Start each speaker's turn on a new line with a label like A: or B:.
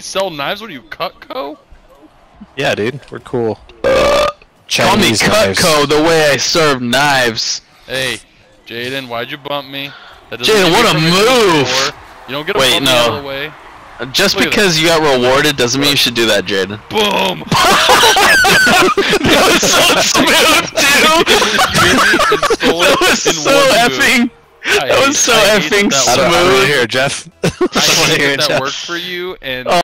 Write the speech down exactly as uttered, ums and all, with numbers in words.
A: sell knives? What are you, Cutco?
B: Yeah, dude, we're cool.
C: Uh, call me
B: Chinese knives.
C: Cutco the way I serve knives.
A: Hey, Jaden, why'd you bump me? That doesn't
C: Jaden,
A: give you
C: what a
A: permission to
C: move!
A: score. You don't get a
C: Wait,
A: bump
C: no.
A: me out of the way.
C: Just
A: Look at
C: because you got rewarded doesn't mean you should do that, Jaden.
A: Boom!
C: That was so smooth, too! That was so effing... That was so effing
A: that
C: smooth.
B: I don't want to hear it, Jeff.
A: I
B: I don't want to
A: hate
B: hear
A: that
B: it,
A: that
B: Jeff.
A: worked for you, and...
C: Oh.